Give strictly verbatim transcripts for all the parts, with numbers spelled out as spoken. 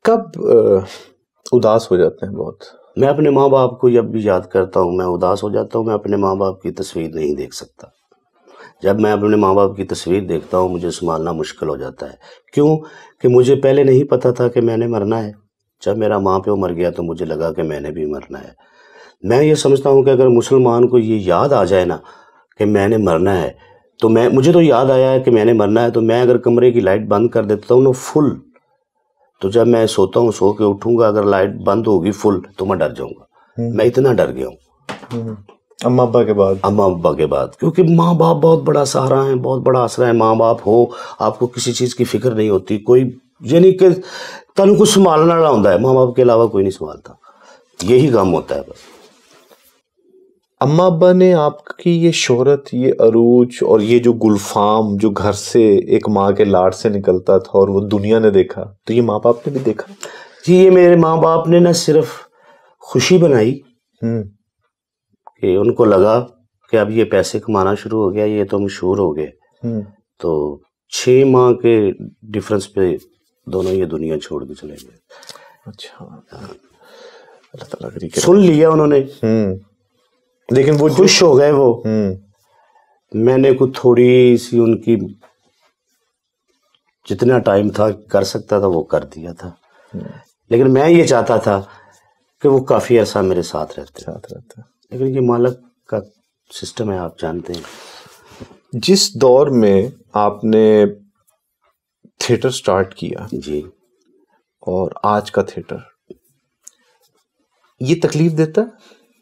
कब उदास हो जाते हैं बहुत? मैं अपने माँ बाप को जब भी याद करता हूँ मैं उदास हो जाता हूँ। मैं अपने माँ बाप की तस्वीर नहीं देख सकता। जब मैं अपने माँ बाप की तस्वीर देखता हूँ मुझे संभालना मुश्किल हो जाता है। क्यों कि मुझे पहले नहीं पता था कि मैंने मरना है। जब मेरा माँ प्यो मर गया तो मुझे लगा कि मैंने भी मरना है। मैं ये समझता हूँ कि अगर मुसलमान को ये याद आ जाए ना कि मैंने मरना है, तो मैं मुझे तो याद आया है कि मैंने मरना है, तो मैं अगर कमरे की लाइट बंद कर देता हूँ ना फुल, तो जब मैं सोता हूँ सो के उठूँगा अगर लाइट बंद होगी फुल तो मैं डर जाऊँगा। मैं इतना डर गया हूँ अम्मा अब्बा के बाद अम्मा अब्बा के बाद क्योंकि माँ बाप बहुत बड़ा सहारा है, बहुत बड़ा आसरा है। माँ बाप हो, आपको किसी चीज़ की फिक्र नहीं होती। कोई यानी कि तनु कुछ संभालना वाला होता है, माँ बाप के अलावा कोई नहीं संभालता। यही काम होता है बस। अम्मा अब्बा ने आपकी ये शोहरत, ये अरूज और ये जो गुलफाम जो घर से एक माँ के लाड से निकलता था और वो दुनिया ने देखा, तो ये माँ बाप ने भी देखा? जी, ये मेरे माँ बाप ने ना सिर्फ खुशी बनाई कि उनको लगा कि अब ये पैसे कमाना शुरू हो गया, ये तो मशहूर हो गए। तो छः माह के डिफरेंस पे दोनों ये दुनिया छोड़ के चले गए। अच्छा, अल्लाह ताला करी के सुन लिया उन्होंने, लेकिन वो खुश हो गए। वो मैंने कुछ थोड़ी सी उनकी जितना टाइम था कर सकता था वो कर दिया था, लेकिन मैं ये चाहता था कि वो काफ़ी अर्सा मेरे साथ रहते साथ रहते लेकिन ये मालिक का सिस्टम है, आप जानते हैं। जिस दौर में आपने थिएटर स्टार्ट किया जी, और आज का थिएटर, ये तकलीफ देता है?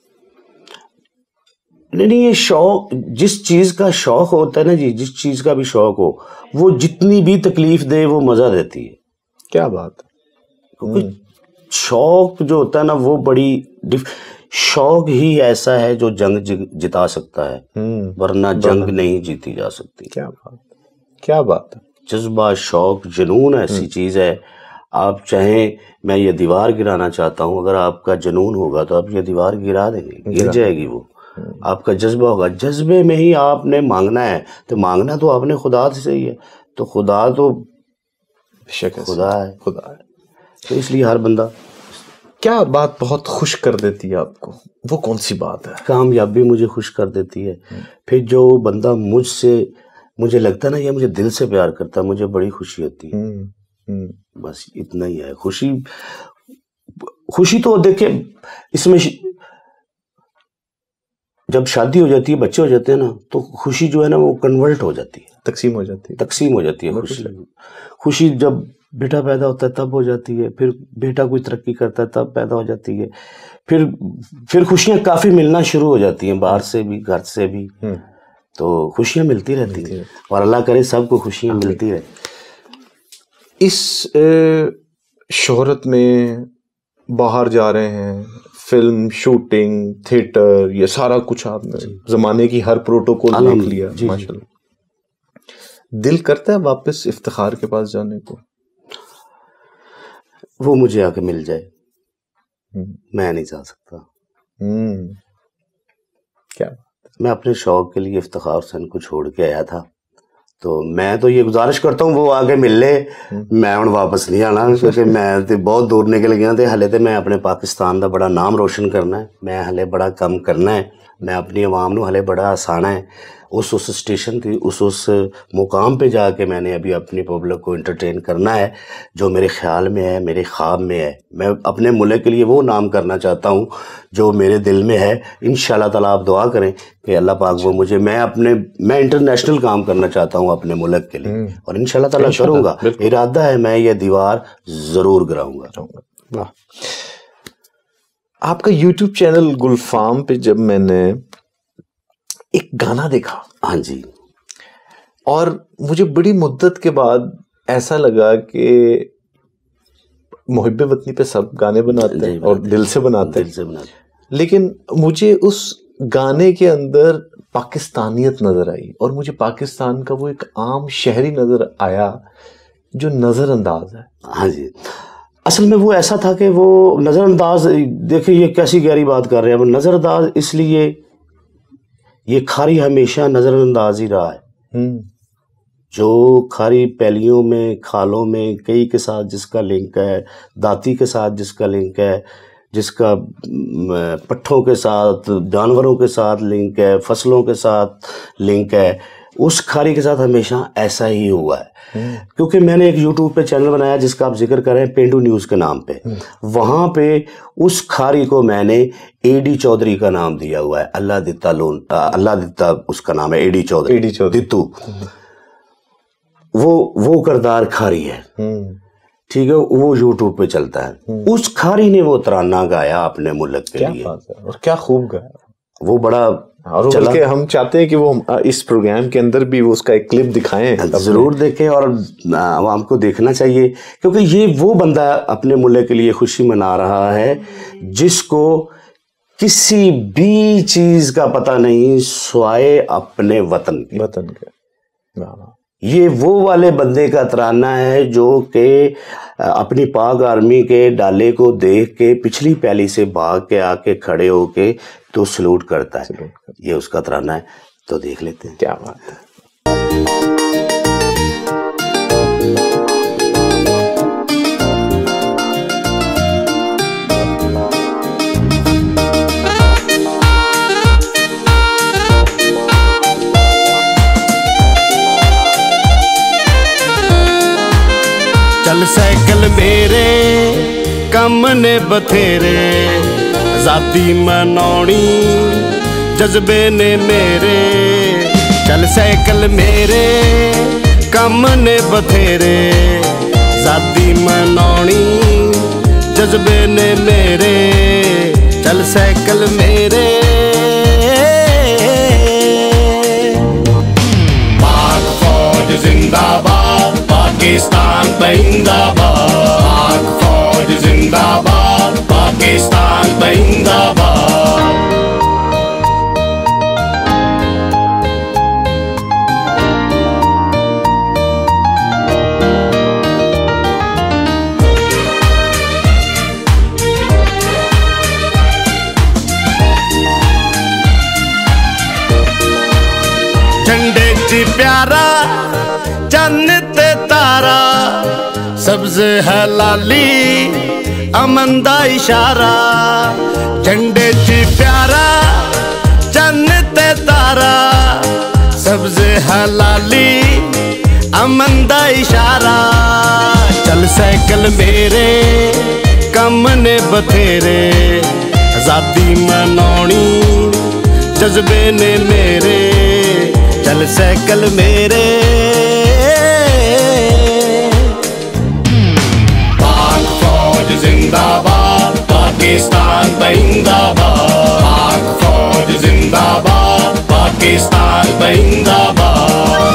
नहीं नहीं, ये शौक, जिस चीज़ का शौक होता है ना जी, जिस चीज़ का भी शौक हो, वो जितनी भी तकलीफ दे वो मज़ा देती है। क्या बात है। क्योंकि शौक जो होता है ना वो बड़ी, शौक ही ऐसा है जो जंग जिता सकता है, वरना जंग नहीं जीती जा सकती। क्या बात, क्या बात है। जज्बा, शौक, जुनून ऐसी चीज़ है। आप चाहें, मैं ये दीवार गिराना चाहता हूँ, अगर आपका जुनून होगा तो आप ये दीवार गिरा देंगे, गिर जाएगी वो। आपका जज्बा होगा, जज्बे में ही आपने मांगना है, तो मांगना तो आपने खुदा से ही है, तो खुदा तो खुदा है, खुदा है। तो इसलिए हर बंदा। क्या बात बहुत खुश कर देती है आपको, वो कौन सी बात है? कामयाबी मुझे खुश कर देती है। फिर जो बंदा मुझसे, मुझे लगता है ना ये मुझे दिल से प्यार करता है, मुझे बड़ी खुशी होती है। बस इतना ही है। खुशी, खुशी तो देखिए इसमें जब शादी हो जाती है, बच्चे हो जाते हैं ना, तो खुशी जो है ना वो कन्वर्ट हो जाती है, तकसीम हो जाती है, तकसीम हो जाती है खुशी। खुशी जब बेटा पैदा होता है तब हो जाती है, फिर बेटा कोई तरक्की करता है तब पैदा हो जाती है, फिर फिर खुशियाँ काफ़ी मिलना शुरू हो जाती हैं, बाहर से भी घर से भी, तो खुशियाँ मिलती रहती हैं और अल्लाह करे सबको खुशियाँ मिलती रहे। इस शोहरत में बाहर जा रहे हैं, फिल्म शूटिंग, थिएटर, ये सारा कुछ आपने जमाने की हर प्रोटोकॉल देख लिया माशाल्लाह। दिल करता है वापस इफ्तिखार के पास जाने को? वो मुझे आके मिल जाए, मैं नहीं जा सकता। क्या? मैं अपने शौक के लिए इफ्तिखार हुसैन को छोड़ के आया था, तो मैं तो ये गुजारिश करता हूँ वो आगे मिल ले, मैं हूँ वापस नहीं आना, क्योंकि मैं तो बहुत दूर निकल गया थे। हले तो मैं अपने पाकिस्तान का बड़ा नाम रोशन करना है, मैं हले बड़ा कम करना है, मैं अपनी आवाम नू हले बड़ा आसाना है। उस उस स्टेशन की उस उस मुकाम पे जाके मैंने अभी अपनी पब्लिक को एंटरटेन करना है जो मेरे ख्याल में है, मेरे ख्वाब में है। मैं अपने मुल्क के लिए वो नाम करना चाहता हूँ जो मेरे दिल में है। इंशाल्लाह ताला आप दुआ करें कि अल्लाह पाक वो मुझे, मैं अपने मैं इंटरनेशनल काम करना चाहता हूँ अपने मुल्क के लिए, और इंशाल्लाह ताला करूँगा। इरादा है, मैं ये दीवार ज़रूर गिराऊँगा। वाह। आपका यूट्यूब चैनल गुलफाम पे जब मैंने एक गाना देखा, हाँ जी, और मुझे बड़ी मुद्दत के बाद ऐसा लगा कि मुहिब्बे वतनी पे सब गाने बनाते हैं और दिल से बनाते दिल से बनाते हैं, लेकिन मुझे उस गाने के अंदर पाकिस्तानियत नजर आई और मुझे पाकिस्तान का वो एक आम शहरी नजर आया जो नजरअंदाज है। हाँ जी, असल में वो ऐसा था कि वो नजरअंदाज, देखिए ये कैसी गहरी बात कर रहे हैं, वो नजरअंदाज इसलिए, ये खारी हमेशा नजरअंदाज ही रहा है। जो खारी पैलियों में, खालों में कई के साथ जिसका लिंक है, दाती के साथ जिसका लिंक है, जिसका पट्ठों के साथ, जानवरों के साथ लिंक है, फसलों के साथ लिंक है, उस खारी के साथ हमेशा ऐसा ही हुआ है। क्योंकि मैंने एक यूट्यूब पे चैनल बनाया जिसका आप जिक्र कर रहे हैं, पेंडू न्यूज़ के नाम पे, वहाँ पे उस खारी को मैंने एडी चौधरी का नाम दिया हुआ है। अल्लाह दित्ता लोन, अल्लाह दित्ता उसका नाम है, एडी चौधरी, एडी चौधरी दित्तू, वो वो करदार खारी है, ठीक है, वो यूट्यूब पे चलता है। उस खारी ने वो तराना गाया अपने मुल्क के क्या लिए, बात है, और क्या खूब गाया वो, बड़ा और बल्कि हम चाहते हैं कि वो इस प्रोग्राम के अंदर भी वो उसका एक क्लिप दिखाएं। जरूर देखें और आवाम को देखना चाहिए, क्योंकि ये वो बंदा अपने मुल्क के लिए खुशी मना रहा है जिसको किसी भी चीज का पता नहीं स्वाए अपने वतन के। वतन के ये वो वाले बंदे का तराना है जो कि अपनी पाक आर्मी के डाले को देख के पिछली पैली से भाग के आके खड़े होके तो सलूट करता है। ये उसका तराना है, तो देख लेते हैं। क्या बात है। चल साइकिल मेरे कम ने बथेरे, आजादी मनाउणी जज्बे ने मेरे। चल साइकिल मेरे कम ने बथेरे, आजादी मनाउणी जज्बे ने मेरे। चल साइकिल मेरे, पाक फौज जिंदाबाद, पाकिस्तान जिंदाबाद, पाक फौज जिंदाबाद, पाकिस्तान जिंदाबाद। झंडे च प्यारा चन्न ते तारा, सब्ज हलाली अमन दा इशारा। झंडे च प्यारा चन्न ते तारा, सब्ज हलाली अमन दा इशारा। चल साइकिल मेरे कम ने बथेरे, आजादी मनाउणी जज्बे ने मेरे। चल साइकिल मेरे, पाक फौज जिंदाबाद, पाकिस्तान जिंदाबाद, पाक फौज जिंदाबाद, पाकिस्तान जिंदाबाद।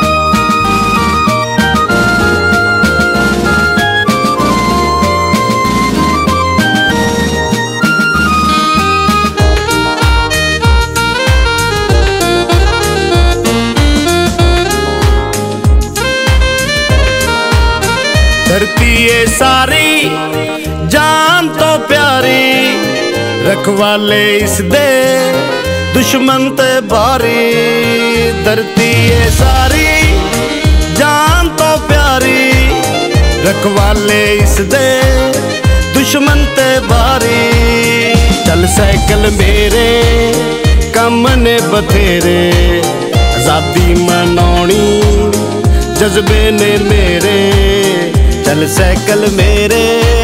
धरती ये सारी जान तो प्यारी, रखवाले इस दे दुश्मन ते बारी। धरती ये सारी जान तो प्यारी, रखवाले इस दे दुश्मन ते बारी। चल साइकिल मेरे कम ने बथेरे, आजादी मनाउणी जज्बे ने मेरे। चल साइकिल मेरे,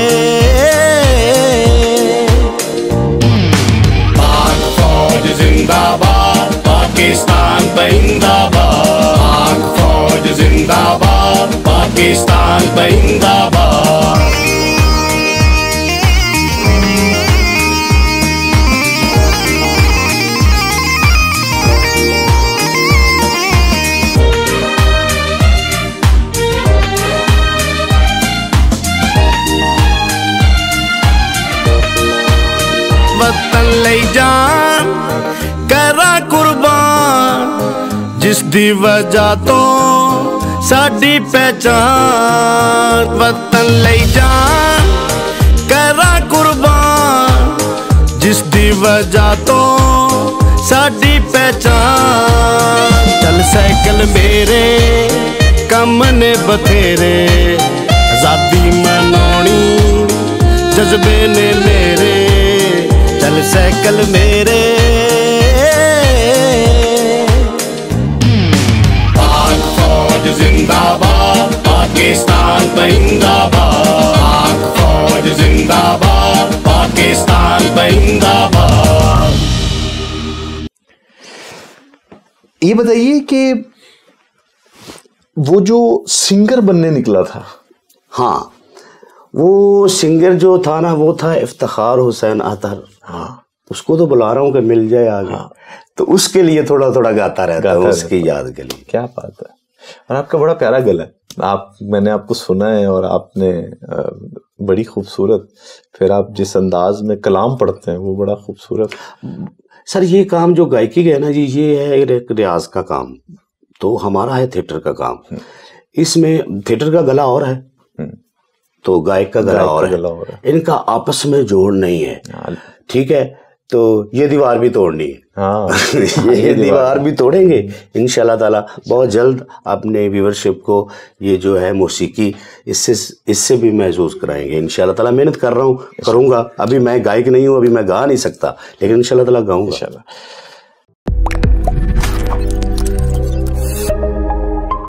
पाक फौज जिंदाबाद, पाकिस्तान जिंदाबाद, पाक फौज जिंदाबाद, पाकिस्तान जिंदाबाद। वतन ले जान करा कुर्बान, जिस दी वजह तो साडी पहचान। वतन ले जान करा कुर्बान, जिस दी वजह तो साडी पहचान। चल साइकिल मेरे काम ने बथेरे आजादी मनोनी जज्बे ने मेरे चल साइकिल मेरे पाक फौज जिंदाबाद पाकिस्तान जिंदाबाद पाक फौज जिंदाबाद पाकिस्तान जिंदाबाद। ये बताइए कि वो जो सिंगर बनने निकला था, हाँ वो सिंगर जो था ना वो था इफ्तिखार हुसैन अतहर। हाँ उसको तो बुला रहा हूँ कि मिल जाए आगे। हाँ। तो उसके लिए थोड़ा थोड़ा गाता रहता है उसकी याद के लिए। क्या बात है। और आपका बड़ा प्यारा गला है, आप मैंने आपको सुना है और आपने बड़ी खूबसूरत, फिर आप जिस अंदाज में कलाम पढ़ते हैं वो बड़ा खूबसूरत। सर ये काम जो गायकी है ना जी, ये है एक रियाज का काम, तो हमारा है थिएटर का काम। इसमें थिएटर का गला और है तो गायक का गला और है, है। इनका आपस में जोड़ नहीं है, ठीक है। तो ये दीवार भी तोड़नी है। हाँ, ये, ये दीवार भी तोड़ेंगे इंशाल्लाह ताला बहुत जल्द। अपने व्यूअरशिप को ये जो है मौसीकी इससे इससे भी महसूस कराएंगे इंशाल्लाह ताला। मेहनत कर रहा हूँ, करूँगा। अभी मैं गायक नहीं हूँ, अभी मैं गा नहीं सकता, लेकिन इंशाल्लाह ताला गाऊंगा।